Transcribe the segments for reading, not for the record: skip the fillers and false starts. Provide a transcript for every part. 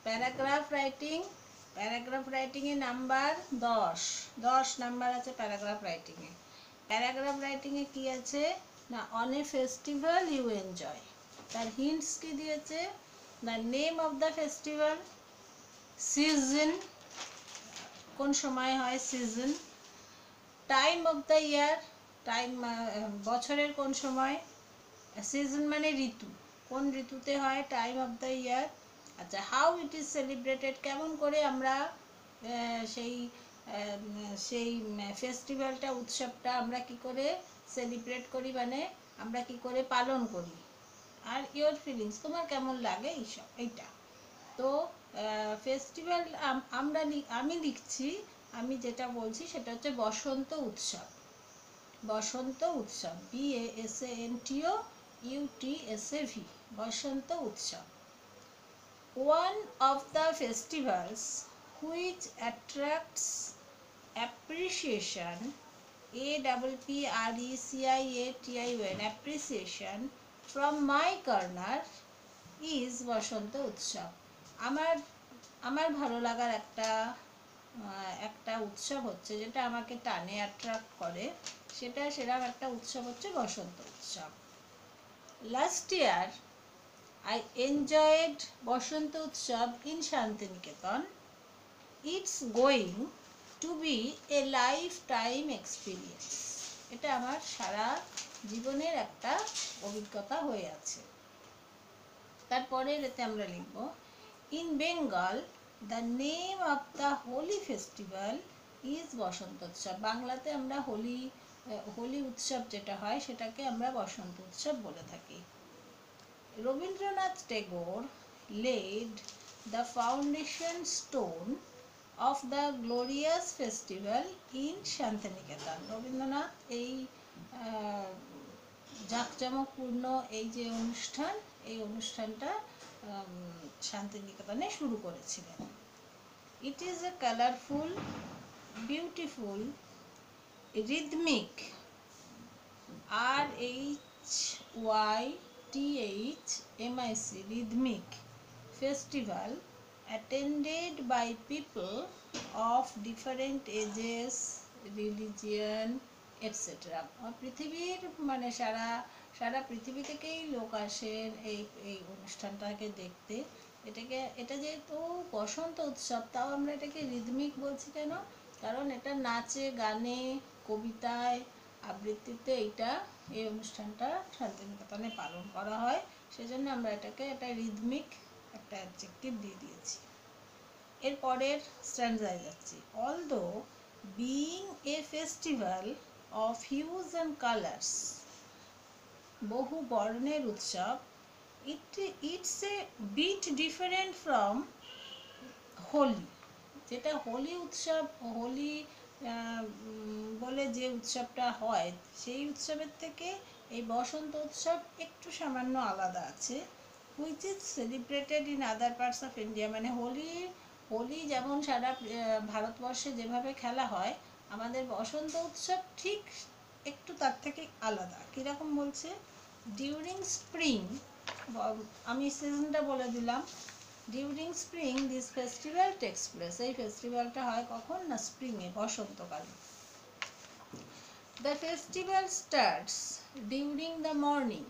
Paragraph রাইটিংয়ে number 10 number আছে paragraph রাইটিংয়ে। প্যারাগ্রাফ রাইটিংয়ে কি আছে না, on a festival you enjoy. তার হিন্টস কি দিয়েছে, the name of the festival, season, কোন সময় হয় season, time of the year, time বছরের কোন সময়, সিজন মানে ঋতু, কোন ঋতুতে হয়, টাইম অফ দ্য ইয়ার। আচ্ছা, হাউ ইট ইজ সেলিব্রেটেড, কেমন করে আমরা সেই সেই ফেস্টিভ্যালটা, উৎসবটা আমরা কি করে সেলিব্রেট করি, মানে আমরা কি করে পালন করি, আর ইয়োর ফিলিংস, তোমার কেমন লাগে এইসব, এইটা। তো ফেস্টিভ্যাল আমি লিখছি, আমি যেটা বলছি সেটা হচ্ছে বসন্ত উৎসব। বসন্ত উৎসব, BASANTOUTSAV, বসন্ত উৎসব। One of the festivals which attracts appreciation, APPRECIATION, appreciation from my corner is বসন্ত উৎসব। আমার আমার ভালো লাগার একটা উৎসব হচ্ছে, যেটা আমাকে টানে অ্যাট্রাক্ট করে, সেরকম একটা উৎসব হচ্ছে Basanta Utsav. Last year I enjoyed Basanta Utsav in Santiniketan. It's going to be a lifetime experience. এটা আমার সারা জীবনের একটা অভিজ্ঞতা হয়ে আছে। তারপরে এতে আমরা লিখব, in Bengal the name of the holy festival is বসন্ত উৎসব। বাংলাতে আমরা হোলি উৎসব যেটা হয় সেটাকে আমরা বসন্ত উৎসব বলে থাকি। Rabindranath Tagore laid the foundation stone of the glorious festival in Santiniketan. Rabindranath এই জাঁকজমকপূর্ণ এই যে অনুষ্ঠান, এই অনুষ্ঠানটা শান্তিনিকেতনে শুরু করেছিলেন। It is a colorful, beautiful, rhythmic, RHYTHMIC, rhythmic festival attended by people of different ages, religion, etc. পৃথিবীর মানে সারা পৃথিবী থেকেই লোক আসেন এই অনুষ্ঠানটাকে দেখতে। এটা যেহেতু বসন্ত উৎসব, তাও আমরা এটাকে রিদমিক বলছি কেন, কারণ এটা নাচে, গানে, কবিতায়, আবৃত্তিতে এই অনুষ্ঠানটা শান্তিনিকেতনে পালন করা হয়। সেজন্য আমরা এটাকে একটা রিদমিক একটা অ্যাডজেক্টিভ দিয়ে দিয়েছি। এর পরের স্ট্যান্ডায় যাচ্ছি। Although being a festival of hue and colours, বহু বর্ণের উৎসব, it's a bit different from Holi. যেটা হোলি উৎসব, হোলি বলে যে উৎসবটা হয়, সেই উৎসবের থেকে এই বসন্ত উৎসব একটু সামান্য আলাদা আছে। Which is celebrated in other parts of India, মানে হোলি যেমন সারা ভারতবর্ষে যেভাবে খেলা হয়, আমাদের বসন্ত উৎসব ঠিক একটু তার থেকে আলাদা। কীরকম বলছে, ডিউরিং স্প্রিং, আমি সিজনটা বলে দিলাম, during spring this festival takes place, এই ফেস্টিভ্যালটা হয় কখন না, স্প্রিংয়ে, বসন্তকালে। The festival starts during the morning,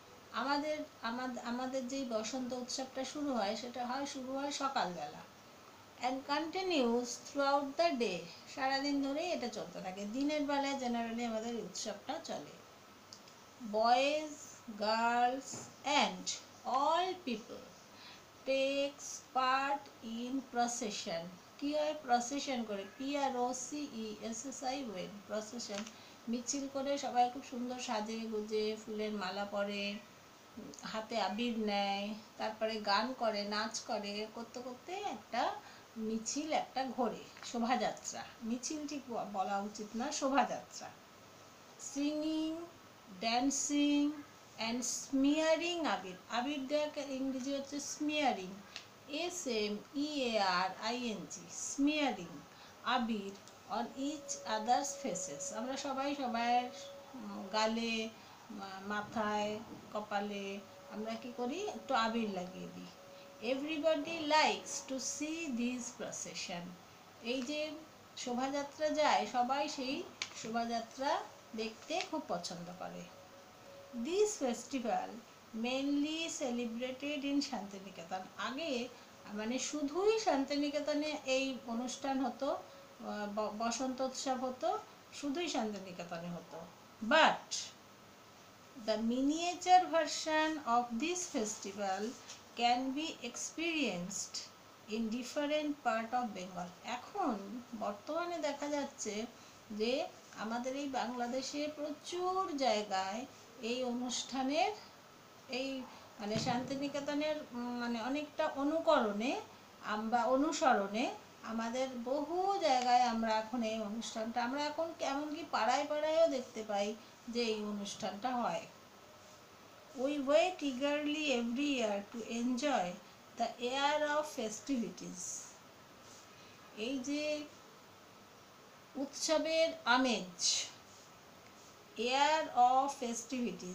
আমাদের যেই বসন্ত উৎসবটা শুরু হয় সেটা শুরু হয় সকালবেলা। And continues throughout the day, সারাদিন ধরেই এটা চলতে থাকে। দিনের বেলায় জেনারেলি আমাদের উৎসবটা চলে। Boys, girls and all people takes part in procession. কী হয়, প্রসেশন করে, PROCESSION, প্রসেশন, মিছিল করে সবাই খুব সুন্দর সাজে গুজে, ফুলের মালা পরে, হাতে আবির নেয়, তারপরে গান করে, নাচ করে, করতে করতে একটা মিছিল একটা ঘোরে, শোভাযাত্রা, মিছিল ঠিক বলা উচিত না, শোভাযাত্রা। সিঙ্গিং, ড্যান্সিং অ্যান্ড স্মিয়ারিং আবির, আবির দেওয়াকে ইংরেজি হচ্ছে স্মিয়ারিং, SMEARING, স্মিয়ারিং, Abir on each others faces, আমরা সবাই সবার গালে, মাথায়, কপালে আমরা কি করি, একটু আবির লাগিয়ে দিই। Everybody likes to see this procession. এই যে শোভাযাত্রা যায়, সবাই সেই শোভাযাত্রা দেখতে খুব পছন্দ করে। This festival mainly celebrated in Santiniketan. আগে মানে শুধুই শান্তিনিকেতনে এই অনুষ্ঠান হতো, বসন্ত উৎসব হতো, শুধুই শান্তিনিকেতনে হতো। But the miniature version of this festival can be experienced in different part of Bengal. এখন বর্তমানে দেখা যাচ্ছে যে আমাদের এই বাংলাদেশে প্রচুর জায়গায় এই অনুষ্ঠানের এই মানে শান্তিনিকেতনের মানে অনেকটা অনুকরণে বা অনুসরণে আমাদের বহু জায়গায় আমরা এখন এই অনুষ্ঠানটা আমরা এখন এমনকি পাড়ায় পাড়ায়ও দেখতে পাই যে এই অনুষ্ঠানটা হয়। We wait eagerly every year to enjoy the air of festivities. এই যে উৎসবের আমেজ, air of festivities,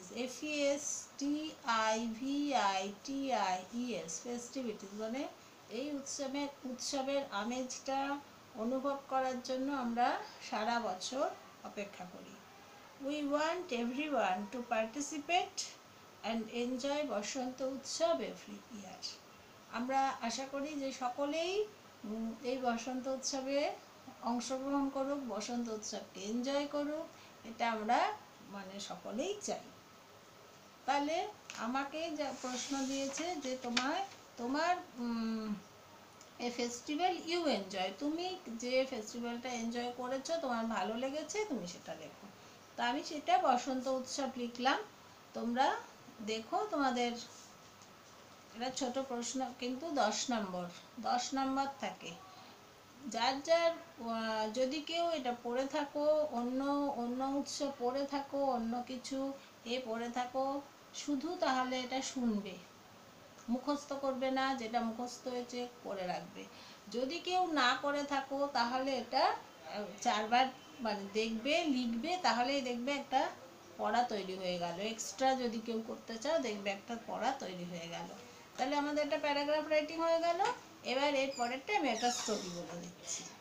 FESTIVITIES, festivities মানে এই উৎসবের আমেজটা অনুভব করার জন্য আমরা সারা বছর অপেক্ষা করি। We want everyone to participate and enjoy বসন্ত উৎসব এভরি ইয়ার। আমরা আশা করি যে সকলেই এই বসন্ত উৎসবে অংশগ্রহণ করুক, বসন্ত উৎসবকে এনজয় করুক, এটা আমরা মানে সকলেই চাই। তাহলে আমাকে যা প্রশ্ন দিয়েছে যে তোমার এ ফেস্টিভ্যাল ইউ এনজয়, তুমি যে ফেস্টিভ্যালটা এনজয় করেছো, তোমার ভালো লেগেছে, তুমি সেটা লেখো। তা আমি সেটা বসন্ত উৎসব লিখলাম। তোমরা দেখো তোমাদের এটা ছোট প্রশ্ন, কিন্তু 10 নম্বর থাকে। যার যদি কেউ এটা পড়ে থাকো, অন্য উৎসব পড়ে থাকো, অন্য কিছু পড়ে থাকো, শুধু তাহলে এটা শুনবে, মুখস্থ করবে না, যেটা মুখস্থ হয়েছে করে রাখবে। যদি কেউ না করে থাকো তাহলে এটা 4 বার মানে দেখবে, লিখবে, তাহলেই দেখবে একটা পড়া তৈরি হয়ে গেল। এক্সট্রা যদি কেউ করতে চাও দেখবে একটা পড়া তৈরি হয়ে গেল। তাহলে আমাদের একটা প্যারাগ্রাফ রাইটিং হয়ে গেল। এবার এর পরেরটা আমি একটা স্টোরি বলে দিচ্ছি।